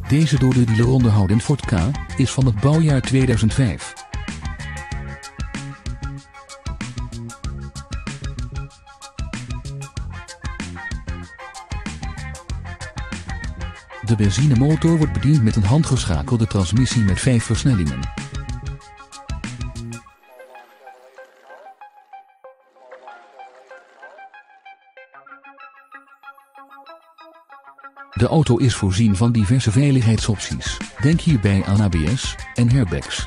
Deze door de dealer onderhouden Ford Ka is van het bouwjaar 2005. De benzinemotor wordt bediend met een handgeschakelde transmissie met 5 versnellingen. De auto is voorzien van diverse veiligheidsopties. Denk hierbij aan ABS en airbags.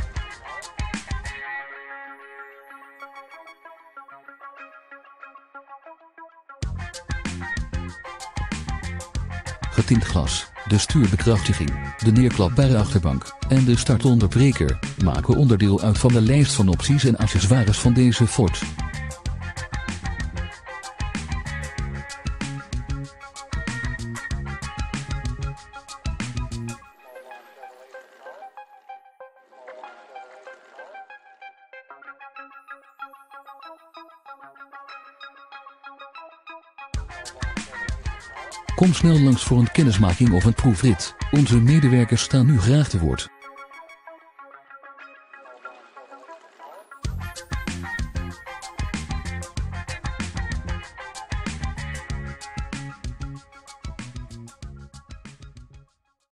Getint glas, de stuurbekrachtiging, de neerklapbare achterbank en de startonderbreker maken onderdeel uit van de lijst van opties en accessoires van deze Ford. Kom snel langs voor een kennismaking of een proefrit. Onze medewerkers staan u graag te woord.